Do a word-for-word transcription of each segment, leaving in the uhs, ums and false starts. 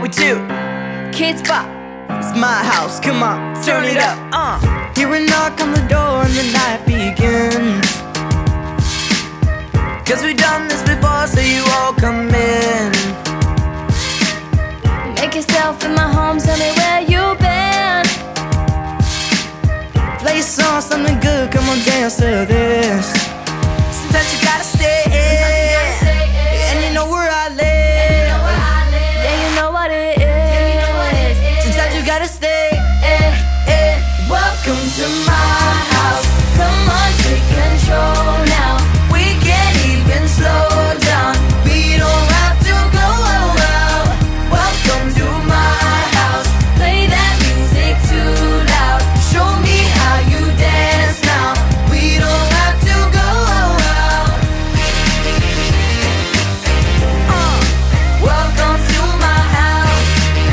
we do? Kids Bop. It's my house, come on, turn it up. uh. Hear a knock on the door and the night begins. Cause we done this before, so you all come in. Make yourself in my home, tell me where you been. Play a song, something good, come on dance to this. Sometimes you gotta stay, and you know where I live. Yeah, you know what it is. Sometimes you gotta stay. Welcome to my house. Come on, take control now. We can't even slow down. We don't have to go out. Welcome to my house. Play that music too loud. Show me how you dance now. We don't have to go out. uh, Welcome to my house.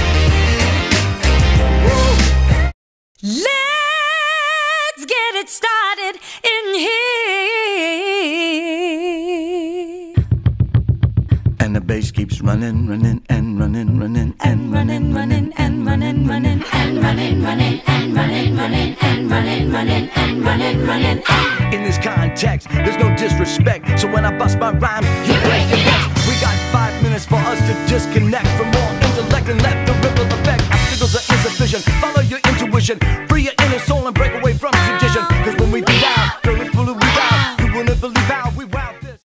Let's get it started in here. And the bass keeps running, running, and running, running, and running, running, and running, running, and running, running, and running, running, and running, running, and running, running. In this context, there's no disrespect. So when I bust my rhyme, you break the neck. We got five minutes for us to disconnect from all intellect and let the ripple effect. Obstacles are insufficient. Follow your intuition, free your inner soul and break away from tradition. Cause when